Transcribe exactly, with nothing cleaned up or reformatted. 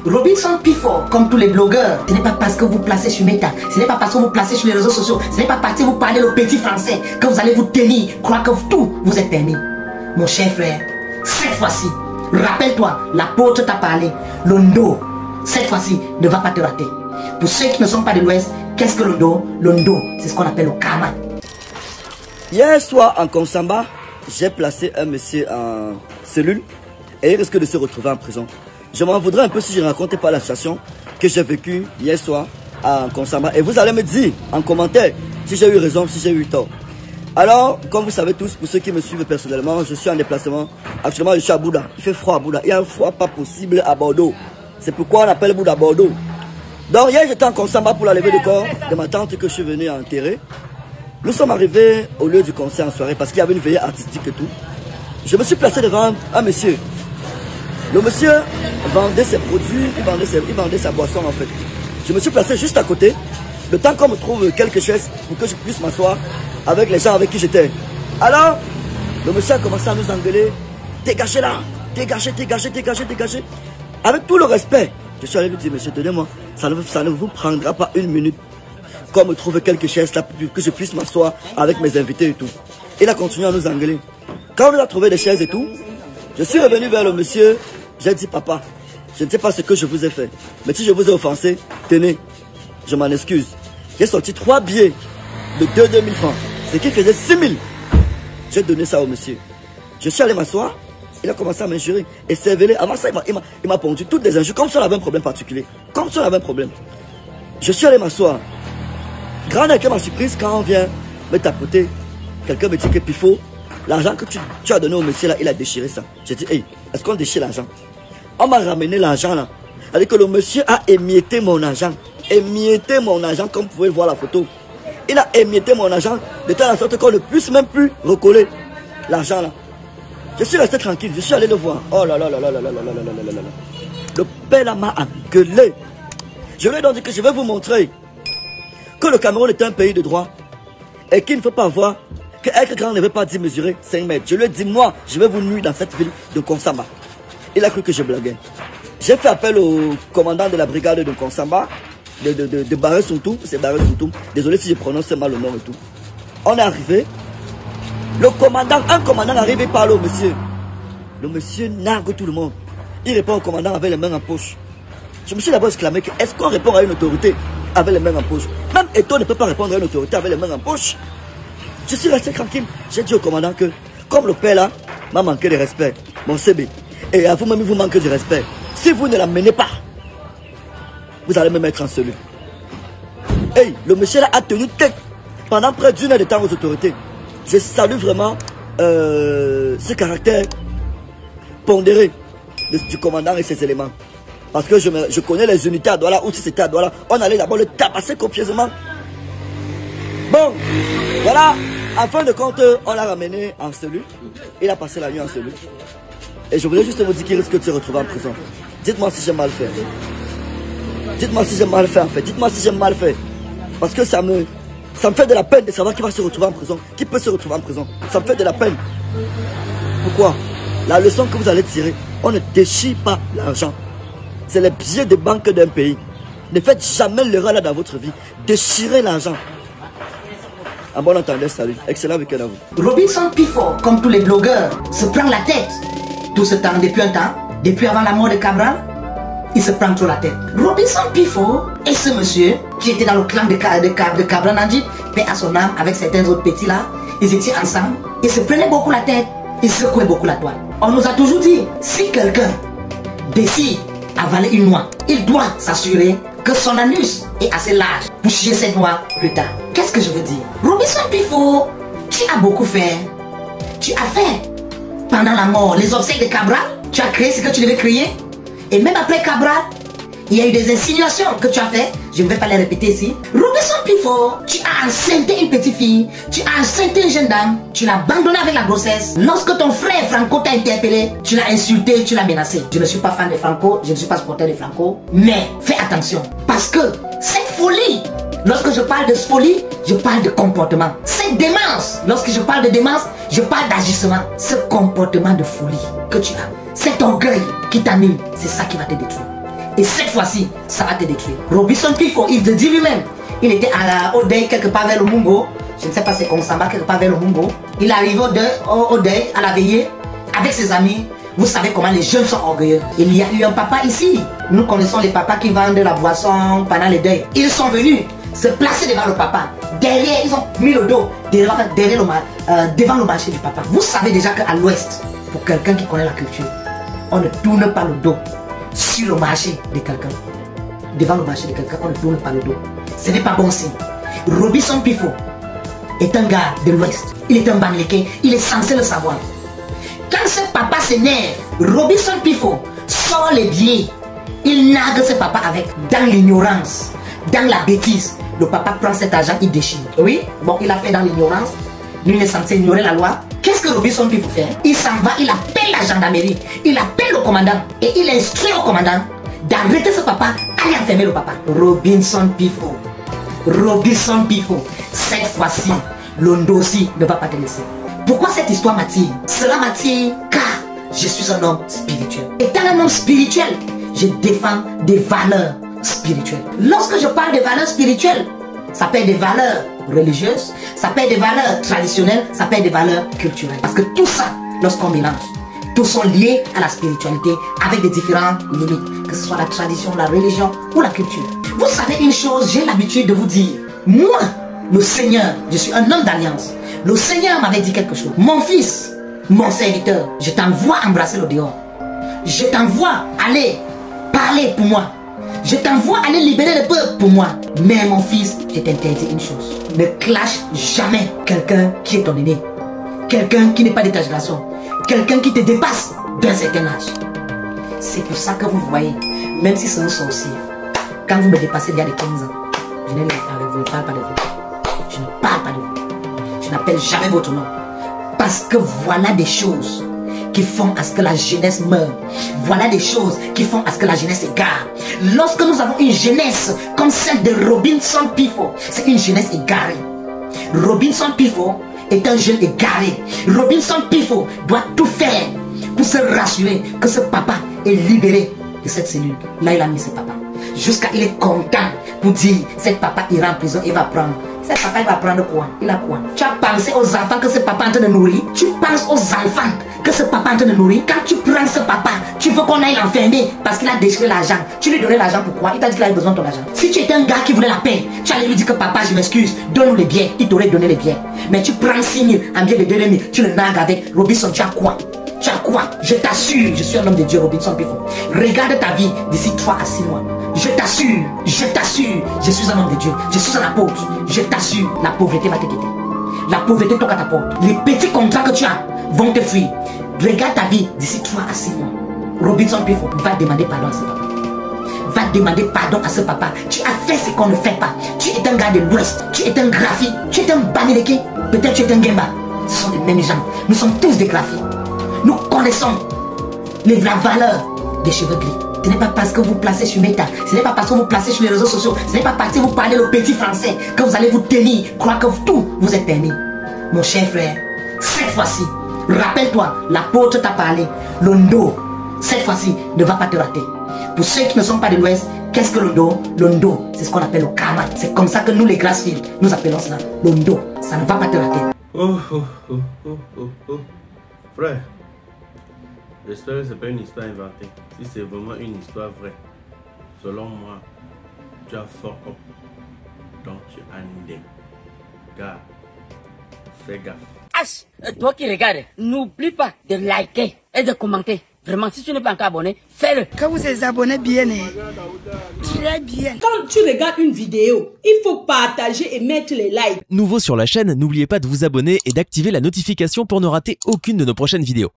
Robinson Pifo, comme tous les blogueurs, ce n'est pas parce que vous placez sur Meta, ce n'est pas parce que vous placez sur les réseaux sociaux, ce n'est pas parce que vous parlez le petit français que vous allez vous tenir, croire que tout vous est permis. Mon cher frère, cette fois-ci, rappelle-toi, l'apôtre t'a parlé, le ndo, cette fois-ci, ne va pas te rater. Pour ceux qui ne sont pas de l'Ouest, qu'est-ce que le ndo? Le ndo, c'est ce qu'on appelle le karma. Hier soir, en Konsamba, j'ai placé un monsieur en cellule et il risque de se retrouver en prison. Je m'en voudrais un peu si je ne racontais pas la situation que j'ai vécue hier soir à Konsamba. Et vous allez me dire en commentaire si j'ai eu raison, si j'ai eu tort. Alors, comme vous savez tous, pour ceux qui me suivent personnellement, je suis en déplacement. Actuellement, je suis à Bouddha. Il fait froid à Bouddha. Il y a un froid pas possible à Bordeaux. C'est pourquoi on appelle Bouddha Bordeaux. Donc hier, j'étais en Konsamba pour la levée de corps de ma tante que je suis venu enterrer. Nous sommes arrivés au lieu du concert en soirée parce qu'il y avait une veillée artistique et tout. Je me suis placé devant un monsieur. Le monsieur vendait ses produits, il vendait, ses, il vendait sa boisson en fait. Je me suis placé juste à côté, le temps qu'on me trouve quelques chaises pour que je puisse m'asseoir avec les gens avec qui j'étais. Alors, le monsieur a commencé à nous engueuler. Dégagez là, dégagez, dégagez, dégagez, dégagez. Avec tout le respect, je suis allé lui dire, monsieur, donnez-moi, ça ne, ça ne vous prendra pas une minute qu'on me trouve quelques chaises là pour que je puisse m'asseoir avec mes invités et tout. Il a continué à nous engueuler. Quand on a trouvé des chaises et tout, je suis revenu vers le monsieur. J'ai dit, papa, je ne sais pas ce que je vous ai fait. Mais si je vous ai offensé, tenez, je m'en excuse. J'ai sorti trois billets de deux mille francs. Ce qui faisait six mille. J'ai donné ça au monsieur. Je suis allé m'asseoir. Il a commencé à m'injurer. Et c'est venu. Avant ça, il m'a pondu toutes les injures. Comme si on avait un problème particulier. Comme si on avait un problème. Je suis allé m'asseoir. Grande avec ma surprise quand on vient me tapoter. Quelqu'un me dit que Pifo, l'argent que tu, tu as donné au monsieur là, il a déchiré ça. J'ai dit, hey, est-ce qu'on déchire l'argent? On m'a ramené l'argent là. C'est-à-dire que le monsieur a émietté mon argent. Émietté mon argent, comme vous pouvez voir la photo. Il a émietté mon argent de telle sorte qu'on ne puisse même plus recoller l'argent là. Je suis resté tranquille, je suis allé le voir. Oh là là là là là là là là là là là là. Le père là m'a engueulé. Je lui ai donc dit que je vais vous montrer que le Cameroun est un pays de droit et qu'il ne faut pas voir que être grand ne veut pas dire mesurer cinq mètres. Je lui ai dit, moi, je vais vous nuire dans cette ville de Konsamba. Il a cru que je blaguais. J'ai fait appel au commandant de la brigade de Konsamba, de, de, de, de Barre Suntum, c'est Barre Suntum. Désolé si je prononce mal le nom et tout. On est arrivé. Le commandant, un commandant arrive et parle au monsieur. Le monsieur nargue tout le monde. Il répond au commandant avec les mains en poche. Je me suis d'abord exclamé que est-ce qu'on répond à une autorité avec les mains en poche? Même Eto ne peut pas répondre à une autorité avec les mains en poche. Je suis resté tranquille. J'ai dit au commandant que, comme le père là m'a manqué de respect, mon C B, et à vous-même vous manquez de respect, si vous ne l'amenez pas, vous allez me mettre en cellule. Hey, le monsieur là a tenu tête pendant près d'une heure de temps aux autorités. Je salue vraiment euh, ce caractère pondéré de, du commandant et ses éléments. Parce que je, me, je connais les unités à Douala, ou si c'était à Douala, on allait d'abord le tabasser copieusement. Bon, voilà, en fin de compte, on l'a ramené en cellule. Il a passé la nuit en cellule. Et je voulais juste vous dire qu'il risque de se retrouver en prison. Dites-moi si j'ai mal fait. Dites-moi si j'ai mal fait en fait. Dites-moi si j'ai mal fait. Parce que ça me, ça me fait de la peine de savoir qu'il va se retrouver en prison. Qui peut se retrouver en prison? Ça me fait de la peine. Pourquoi? La leçon que vous allez tirer, on ne déchire pas l'argent. C'est les billets de banque d'un pays. Ne faites jamais l'erreur là dans votre vie. Déchirez l'argent. En bon entendeur, salut. Excellent week-end à vous. Robinson Pifo, comme tous les blogueurs, se prend la tête. Tout ce temps, depuis un temps, depuis avant la mort de Cabral, il se prend trop la tête. Robinson Pifo et ce monsieur qui était dans le clan de, de, de, de Cabral Nandji, paix à son âme avec certains autres petits là, ils étaient ensemble, ils se prenaient beaucoup la tête, ils secouaient beaucoup la toile. On nous a toujours dit, si quelqu'un décide avaler une noix, il doit s'assurer que son anus est assez large pour chier cette noix plus tard. Qu'est-ce que je veux dire? Robinson Pifo, tu as beaucoup fait. Tu as fait pendant la mort les obsèques de Cabral. Tu as créé ce que tu devais créer. Et même après Cabral, il y a eu des insinuations que tu as fait. Je ne vais pas les répéter ici. Robinson Pifo, tu as enceinté une petite fille. Tu as enceinté une jeune dame. Tu l'as abandonnée avec la grossesse. Lorsque ton frère Franco t'a interpellé, tu l'as insulté, tu l'as menacé. Je ne suis pas fan de Franco, je ne suis pas supporter de Franco. Mais fais attention. Parce que cette folie, lorsque je parle de folie, je parle de comportement. Cette démence, lorsque je parle de démence, je parle d'agissement. Ce comportement de folie que tu as, cet orgueil qui t'anime, c'est ça qui va te détruire. Et cette fois-ci, ça va te détruire. Robinson Pifo, il te dit lui-même. Il était à la, au deuil quelque part vers le Mungo. Je ne sais pas, c'est Konsamba quelque part vers le Mungo. Il arrive au deuil, au, au deuil, à la veillée, avec ses amis. Vous savez comment les jeunes sont orgueilleux. Il y a eu un papa ici. Nous connaissons les papas qui vendent la boisson pendant les deuils. Ils sont venus se placer devant le papa. Derrière, ils ont mis le dos devant, derrière le, euh, devant le marché du papa. Vous savez déjà qu'à l'ouest, pour quelqu'un qui connaît la culture, on ne tourne pas le dos sur le marché de quelqu'un. Devant le marché de quelqu'un, on ne tourne pas le dos. Ce n'est pas bon signe. Robinson Pifo est un gars de l'ouest. Il est un Bamileke. Il est censé le savoir. Quand ce papa s'énerve, Robinson Pifo sort les billets. Il nargue ce papa avec. Dans l'ignorance, dans la bêtise, le papa prend cet argent, il déchire. Oui, bon, il a fait dans l'ignorance. Lui, il est censé ignorer la loi. Qu'est-ce que Robinson Pifo fait? Il s'en va, il appelle la gendarmerie. Il appelle le commandant. Et il instruit au commandant d'arrêter ce papa, aller enfermer le papa. Robinson Pifo. Robinson Pifo. Cette fois-ci, l'Ondossi ne va pas te laisser. Pourquoi cette histoire m'attire? Cela m'attire car je suis un homme spirituel. Étant un homme spirituel, je défends des valeurs spirituelles. Lorsque je parle de valeurs spirituelles, ça peut être des valeurs religieuses, ça peut être des valeurs traditionnelles, ça peut être des valeurs culturelles. Parce que tout ça, lorsqu'on mélange, tous sont liés à la spiritualité avec des différentes limites, que ce soit la tradition, la religion ou la culture. Vous savez une chose, j'ai l'habitude de vous dire, moi, le Seigneur, je suis un homme d'alliance. Le Seigneur m'avait dit quelque chose. Mon fils, mon serviteur, je t'envoie embrasser le dehors. Je t'envoie aller parler pour moi. Je t'envoie aller libérer le peuple pour moi. Mais mon fils, je t'interdis une chose. Ne clash jamais quelqu'un qui est ton aîné. Quelqu'un qui n'est pas de ta génération. Quelqu'un qui te dépasse d'un certain âge. C'est pour ça que vous voyez, même si c'est un sorcier, quand vous me dépassez il y a des quinze ans, je n'ai rien avec vous, je ne parle pas de vous. Je ne parle pas de vous. Je n'appelle jamais votre nom. Parce que voilà des choses qui font à ce que la jeunesse meure. Voilà des choses qui font à ce que la jeunesse égare. Lorsque nous avons une jeunesse comme celle de Robinson Pifo, c'est une jeunesse égarée. Robinson Pifo est un jeune égaré. Robinson Pifo doit tout faire pour se rassurer que ce papa est libéré de cette cellule. Là, il a mis ce papa. Jusqu'à il est content pour dire, cette papa ira en prison, il va prendre. Ce papa, il va prendre quoi? Il a quoi? Tu as pensé aux enfants que ce papa est en train de nourrir? Tu penses aux enfants que ce papa est en train de nourrir? Quand tu prends ce papa, tu veux qu'on aille l'enfermer parce qu'il a déchiré l'argent. Tu lui donnais l'argent pourquoi? Il t'a dit qu'il avait besoin de ton argent. Si tu étais un gars qui voulait la paix, tu allais lui dire que papa, je m'excuse, donne-nous les biens. Il t'aurait donné les biens. Mais tu prends six mille en bien de deux mille, tu le nargues avec Robinson, tu as quoi? Tu as quoi? Je t'assure, je suis un homme de Dieu, Robinson Pifo. Regarde ta vie d'ici trois à six mois. Je t'assure, je t'assure, je suis un homme de Dieu, je suis un apôtre. Je t'assure, la pauvreté va te quitter. La pauvreté toque à ta porte. Les petits contrats que tu as vont te fuir. Regarde ta vie d'ici trois à six mois. Robinson Pifo va demander pardon à ce papa. Va demander pardon à ce papa. Tu as fait ce qu'on ne fait pas. Tu es un gars de l'Ouest. Tu es un graphie. Tu es un Bamileke. Peut-être tu es un Gemba. Ce sont les mêmes gens. Nous sommes tous des graphies. Nous connaissons les, la valeur des cheveux gris. Ce n'est pas parce que vous placez sur Meta, ce n'est pas parce que vous placez sur les réseaux sociaux, ce n'est pas parce que vous parlez le petit français que vous allez vous tenir, croire que tout vous est permis. Mon cher frère, cette fois-ci, rappelle-toi, l'apôtre t'a parlé, l'Ondo, cette fois-ci, ne va pas te rater. Pour ceux qui ne sont pas de l'Ouest, qu'est-ce que l'Ondo? L'Ondo, c'est ce qu'on appelle le karma. C'est comme ça que nous, les Grassfield, nous appelons cela l'Ondo. Ça ne va pas te rater. Oh, oh, oh, oh, oh, oh. Frère, j'espère que ce n'est pas une histoire inventée. Si c'est vraiment une histoire vraie, selon moi, tu as fort comme. Donc tu as une idée. Gars, fais gaffe. H, toi qui regardes, n'oublie pas de liker et de commenter. Vraiment, si tu n'es pas encore abonné, fais-le. Quand vous êtes abonné bien, très bien. Quand tu regardes une vidéo, il faut partager et mettre les likes. Nouveau sur la chaîne, n'oubliez pas de vous abonner et d'activer la notification pour ne rater aucune de nos prochaines vidéos.